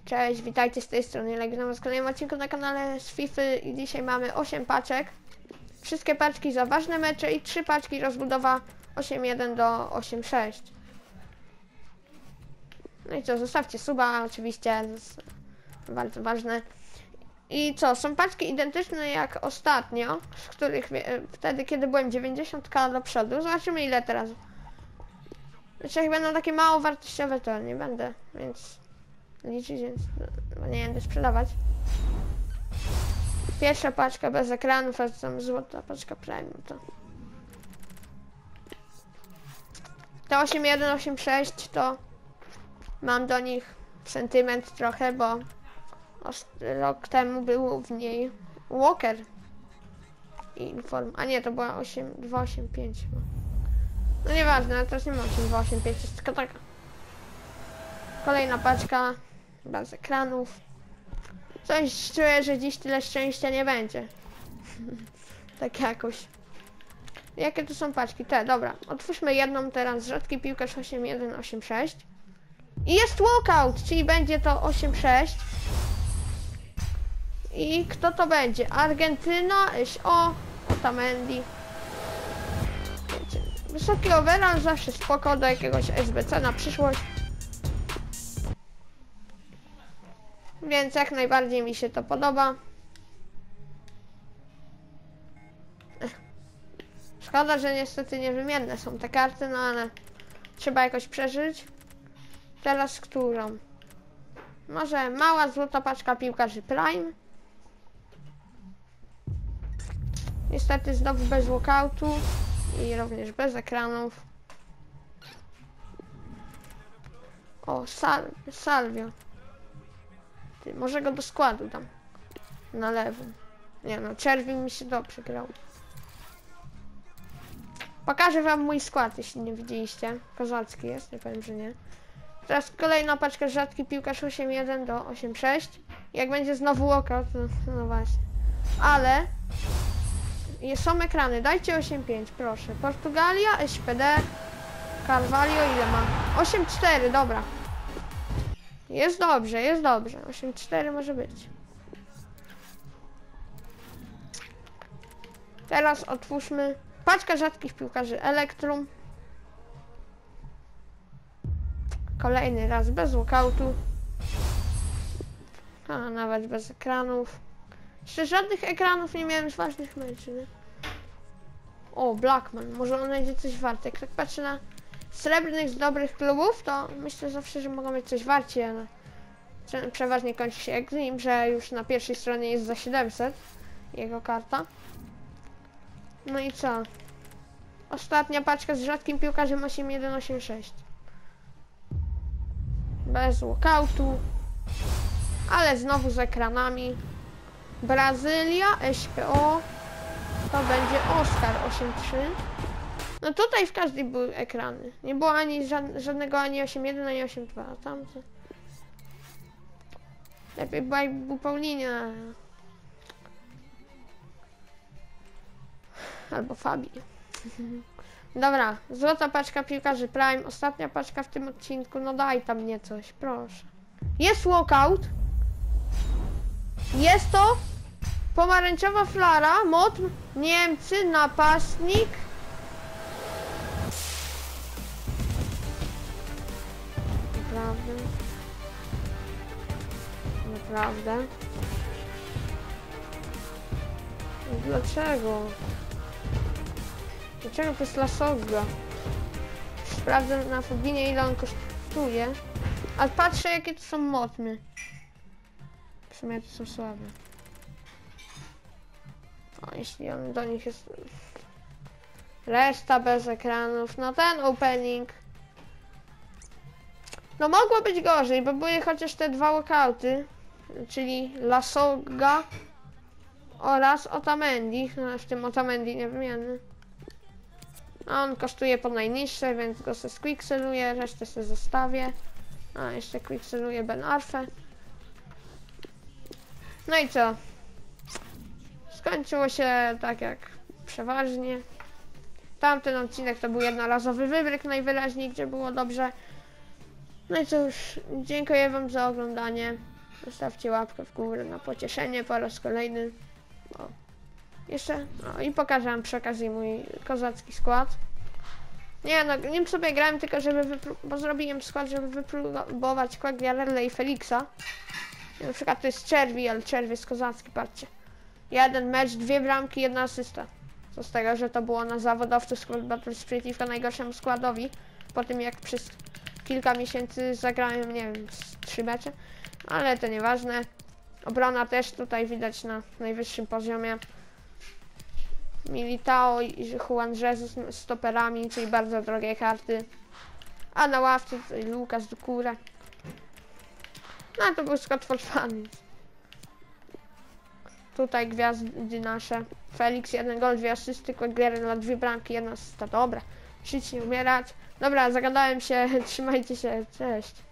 Cześć, witajcie z tej strony Legionów w kolejnym odcinku na kanale z FIFA i dzisiaj mamy 8 paczek. Wszystkie paczki za ważne mecze i 3 paczki rozbudowa 8.1 do 8.6. No i co, zostawcie suba oczywiście, bardzo ważne. I co, są paczki identyczne jak ostatnio, z których wtedy kiedy byłem 90k do przodu. Zobaczymy ile teraz. Znaczy jak będą takie mało wartościowe to nie będę, więc liczyć, więc nie będę sprzedawać. Pierwsza paczka bez ekranów, a tam złota paczka premium to. Te 8.1, 8.6 to mam do nich sentyment trochę, bo rok temu był w niej Walker Inform, a nie, to była 8.285 chyba. No nieważne, ale teraz nie ma 8.285, jest tylko taka. Kolejna paczka bez ekranów. Coś czuję, że dziś tyle szczęścia nie będzie. Tak jakoś. Jakie to są paczki? Te, dobra. Otwórzmy jedną teraz. Rzadki piłkarz 8.1, 8.6. I jest walkout, czyli będzie to 8.6. I kto to będzie? Argentyna, Otamendi. Wysoki overall, zawsze spoko do jakiegoś SBC na przyszłość. Więc jak najbardziej mi się to podoba. Szkoda, że niestety niewymienne są te karty, no ale trzeba jakoś przeżyć. Teraz którą? Może mała złota paczka piłkarzy Prime. Niestety znowu bez walkoutu i również bez ekranów. O, Salvio. Ty, może go do składu dam. Na lewo. Nie no, Czerwin mi się dobrze grał. Pokażę wam mój skład, jeśli nie widzieliście. Kozacki jest, nie powiem, że nie. Teraz kolejna paczka rzadki piłkarz 8.1 do 8.6. Jak będzie znowu walkout, no właśnie. Ale są ekrany, dajcie 8.5, proszę. Portugalia, SPD, Carvalho, ile ma? 8.4, dobra. Jest dobrze, jest dobrze. 8.4 może być. Teraz otwórzmy paczkę rzadkich piłkarzy Elektrum. Kolejny raz bez walkoutu. A nawet bez ekranów. Jeszcze żadnych ekranów nie miałem z ważnych meczów. O, Blackman. Może on będzie coś warte. Jak tak patrzę na srebrnych z dobrych klubów, to myślę zawsze, że mogą mieć coś warci, ale przeważnie kończy się Exim, że już na pierwszej stronie jest za 700 jego karta. No i co? Ostatnia paczka z rzadkim piłkarzem 8.1.8.6. Bez walkoutu, ale znowu z ekranami. Brazylia, SPO, to będzie Oscar 8.3. No tutaj w każdej były ekrany. Nie było ani żadnego ani 8.1, ani 8.2. Tamte. Lepiej była jak był Paulinia. Albo Fabi. Dobra, złota paczka piłkarzy Prime. Ostatnia paczka w tym odcinku. No daj tam mnie coś, proszę. Jest walkout. Jest to pomarańczowa flara, mod Niemcy, napastnik. Naprawdę. Naprawdę. Dlaczego? Dlaczego to jest Lasogga? Sprawdzę na Foginie ile on kosztuje. Ale patrzę jakie to są modny. W sumie to są słabe. O, jeśli on do nich jest... Reszta bez ekranów. No ten opening. No mogło być gorzej, bo były chociaż te dwa walkouty. Czyli Lasogga oraz Otamendi. No, w tym Otamendi nie wymiany. A on kosztuje po najniższe, więc go se squickseluję, resztę se zostawię. A jeszcze quickseluję Ben Arfa. No i co? Skończyło się tak jak przeważnie. Tamten odcinek to był jednorazowy wybryk najwyraźniej, gdzie było dobrze. No i cóż, dziękuję wam za oglądanie. Zostawcie łapkę w górę na pocieszenie po raz kolejny. O. Jeszcze, no i pokażę wam przy okazji mój kozacki skład. Nie no, nim sobie grałem tylko, bo zrobiłem skład, żeby wypróbować Quagliarellę i Felixa. Na przykład to jest Czerwi, ale Czerwi jest kozacki, patrzcie. Jeden mecz, 2 bramki, 1 asysta. Co z tego, że to było na zawodowcu Squad Battles przeciwko najgorszemu składowi. Po tym jak przez kilka miesięcy zagrałem, nie wiem, 3 mecze. Ale to nieważne. Obrona też tutaj widać na najwyższym poziomie. Militao i Juan Jesus z stoperami, czyli bardzo drogie karty. A na ławce tutaj Lucas Doucouré. No to był skład for fun. Tutaj gwiazdy nasze. Felix 1 gol, 2 asysty, Quagliarella 2 bramki, 1 asysta. Dobra, żyć nie umierać. Dobra, zagadałem się, trzymajcie się, cześć.